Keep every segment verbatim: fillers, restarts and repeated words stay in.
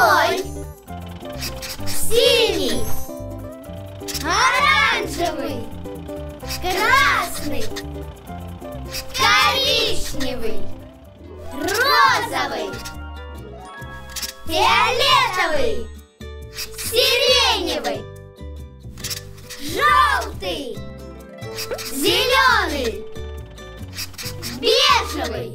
Голубой, синий, оранжевый, красный, коричневый, розовый, фиолетовый, сиреневый, желтый, зеленый, бежевый.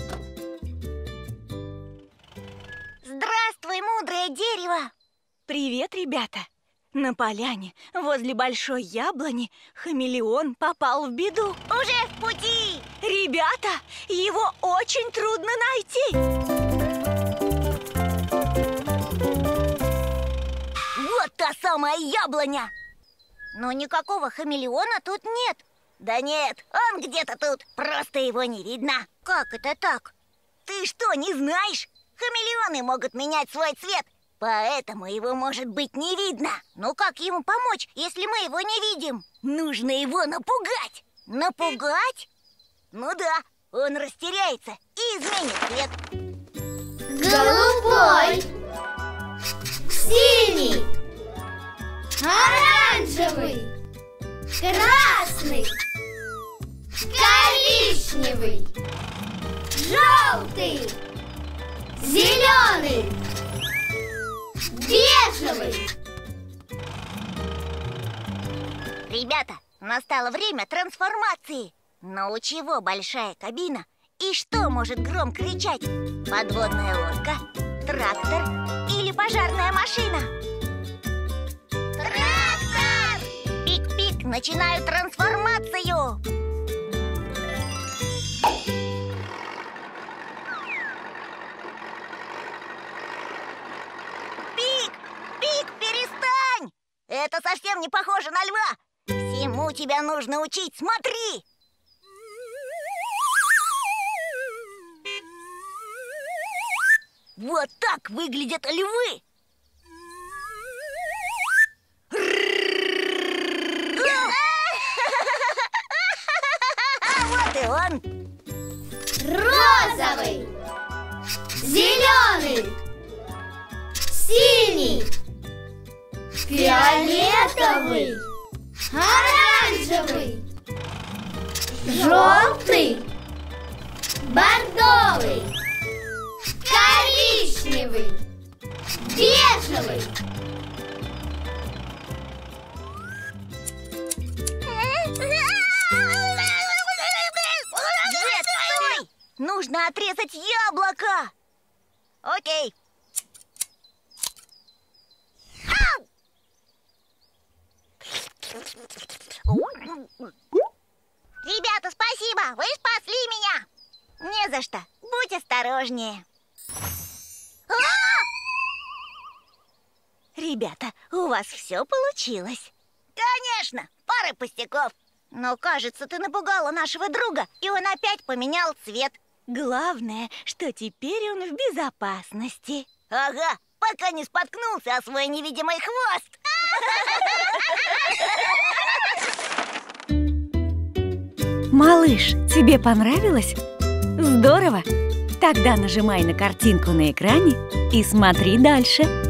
Здравствуй, мудрое дерево! Привет, ребята! На поляне возле большой яблони хамелеон попал в беду. Уже в пути! Ребята, его очень трудно найти. Вот та самая яблоня! Но никакого хамелеона тут нет. Да нет, он где-то тут, просто его не видно. Как это так? Ты что, не знаешь? Хамелеоны могут менять свой цвет, поэтому его, может быть, не видно. Но как ему помочь, если мы его не видим? Нужно его напугать. Напугать? Ну да, он растеряется и изменит цвет. Голубой, синий, оранжевый, красный, коричневый, желтый, зеленый, бежевый. Ребята, настало время трансформации. Но у чего большая кабина? И что может гром кричать? Подводная лодка, трактор или пожарная машина? Трактор! Пик-пик, начинаю трансформацию! Пик! Пик, перестань! Это совсем не похоже на льва! Всему тебя нужно учить, смотри! Вот так выглядят львы! Вот и он! Розовый, зеленый, синий, фиолетовый, оранжевый, желтый, бордовый, коричневый, бежевый. Джет, стой! Нужно отрезать яблоко! Окей. Ау! Ребята, спасибо! Вы спасли меня! Не за что. Будь осторожнее. А! Ребята, у вас все получилось? Конечно, пара пустяков. Но, кажется, ты напугала нашего друга, и он опять поменял цвет. Главное, что теперь он в безопасности. Ага, пока не споткнулся о свой невидимый хвост. Малыш, тебе понравилось? Здорово! Тогда нажимай на картинку на экране и смотри дальше.